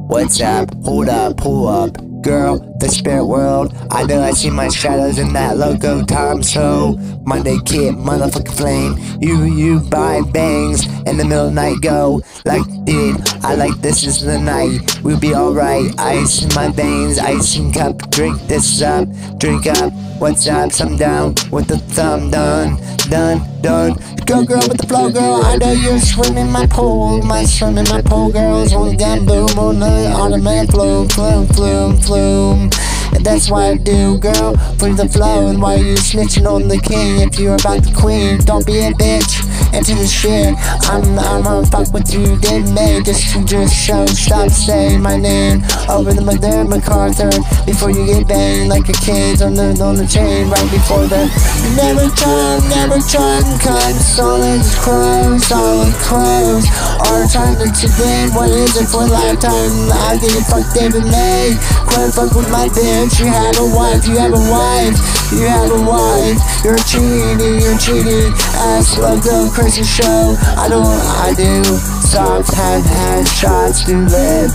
What's up? Hold up, pull up. Girl, the spirit world. I know I see my shadows in that loco time. So Monday kid, motherfucking flame. You buy bangs in the middle of the night. Go like, dude, I like this is the night. We'll be alright. Ice in my veins, ice in cup. Drink this up, drink up. What's up? I'm down with the thumb. Done. Go girl with the flow, girl. I know you're swimming my pool. My swimming my pool, girls. On the gun boom, on the automatic flume. And that's why I do, girl, for the flow. And why you snitching on the king if you're about the queen? Don't be a bitch into the shit. I'm gonna fuck with you, didn't they? Just show, stop saying my name over the mother MacArthur before you get banged like a kid on the chain right before the. Never try and cut solid crows. Our time today, what is it for a lifetime? I get it, fuck David May. Quit fuck with my bitch. You have a wife, you have a wife. You're cheating. Ass logo, crazy show. I do. Soft had shots, do live.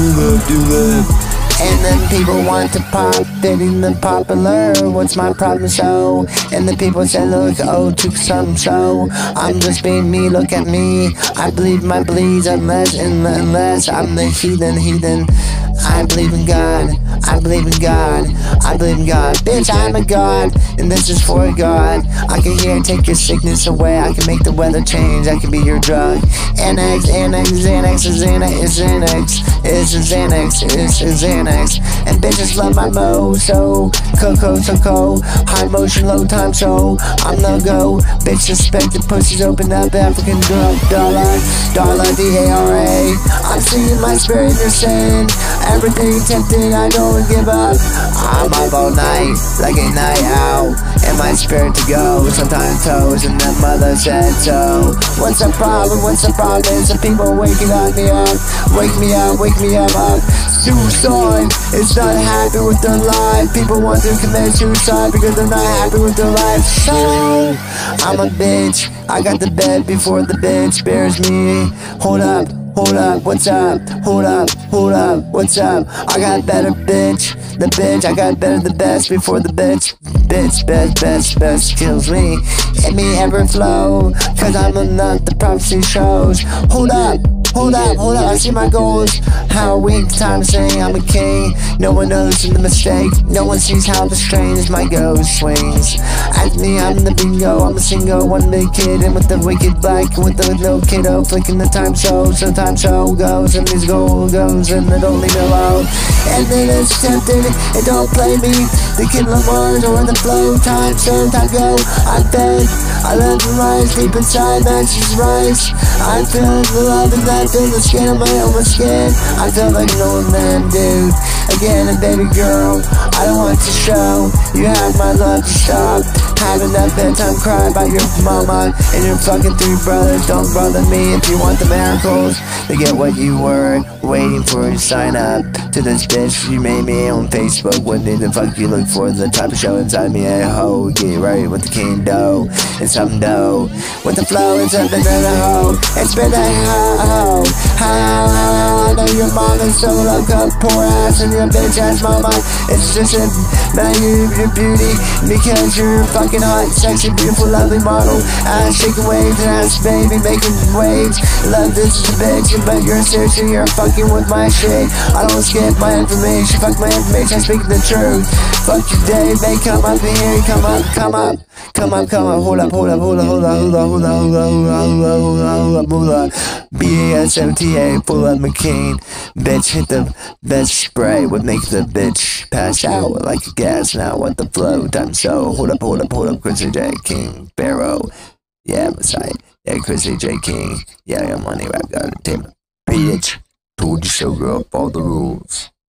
And then people want to pop, fitting the popular. What's my problem? So, and then people say, look, oh, took some so. I'm just being me, look at me. I believe my bleeds unless I'm the heathen. I believe in God. Bitch, I'm a god, and this is for God. I can hear and take your sickness away. I can make the weather change. I can be your drug. Xanax is Xanax. And bitches love my mo, so cold. High motion, low time, so I'm no go. Bitch, suspect the pussy's open up. African drug dollar, D-A-R-A. I'm seeing my spirit, you're saying everything tempted, I don't give up. I'm up all night, like a night out, and my spirit to go, sometimes toes, and the mother said so. What's the problem? Some people waking me up. Suicide is not happy with their life. People want to commit suicide because they're not happy with their life. So, I'm a bitch. I got the bed before the bitch bears me. Hold up, what's up? Hold up, what's up? I got better, bitch. The bitch, I got better, the best before the bitch. Best kills me. Let me ever flow, cause I'm enough, the prophecy shows. Hold up, I see my goals. How weak time saying I'm a king. No one knows the mistake. No one sees how the strange my ghost swings. At me, I'm the bingo. I'm a single, one big kid, and with the wicked black, with the no kiddo, flicking the time show. Sometimes show goes, and these gold goes, and it only below. And then it's tempted, and don't play me. The kid Lamar's or the flow time, so time go. I'm fed, I love the rise deep inside, matches rise. I feel the love and I feel the skin on my own skin. I feel like an old man, dude. Again, a baby girl, I don't want to show. You have my love to stop. Having that bedtime cry about your mama and your fucking three brothers. Don't bother me if you want the miracles to get what you were waiting for. Sign up to this bitch you made me on Facebook. What did the fuck you look for? The type of show inside me, a hoe. Get right with the king dough and some dough. With the flow, it's up and then a hoe. It's been a hoe. How I know your mom is so loco. Poor ass and your bitch ass mama. It's just a value of your beauty because you're fucking hot, sexy, beautiful, lovely model. Ass shaking waves and ass baby making waves. Love this is a bitch, but you're seriously, you're fucking with my shit. I don't skip my information, fuck my information, I speak the truth. Fuck your day, babe, come up in here, come up. Hold up. BASMTA, full of McCain. Bitch, hit the best spray would make the bitch pass out like a gas. Now what the flow time so. Hold up, Chrissy J. King, Barrow. Yeah, Messiah. Yeah, Chrissy J. King. Yeah, money rap, got a tape. Bitch, told you so, girl, all the rules.